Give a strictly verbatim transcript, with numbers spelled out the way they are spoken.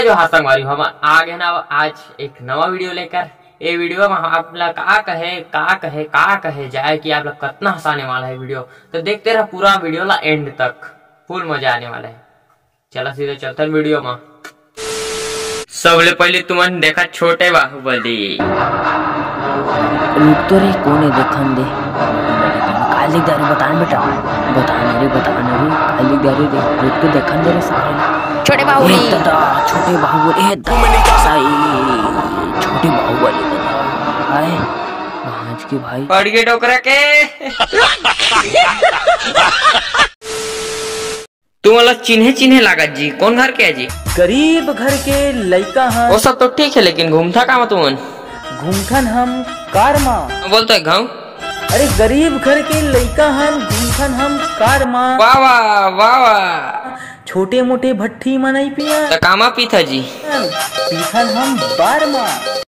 जो हाँ संगवारी हम आ गए ना आज एक नवा वीडियो लेकर। ये वीडियो में आप लोग का कहे का कहे का कहे जाए कि आप लोग कितना हंसाने वाला है वीडियो, तो देखते रहो पूरा वीडियो ला एंड तक, फुल मजा आने वाला है। चलो सीधे चलते हैं वीडियो में। सबले पहले तुमन देखा छोटे बाहुबली। रुक तो रे, कौन है देखन दे काली दारू बताने बेटा, बताने रे बताने रे काली दारू दे, रुक तो देखन दे रे सारे छोटे बाहुबली दादा, छोटे बाहुबली ए दादा साई, छोटे बाहुबली दादा आए भांज के भाई पड़ गए डोकरा के। तुम लोग चिन्हे चिन्हे लागत जी, कौन घर के है जी? गरीब घर के लड़का हैं। वो सब तो ठीक है, लेकिन घूमता कहाँ तुमन? घूमथन हम कार माँ बोलते है गाँव। अरे गरीब घर के लड़का हम घूमथन हम कार माँ। वाह वाह वाह वाह। छोटे मोटे भट्टी मनाई पिया कामा पीथा जी पीथन हम बार माँ।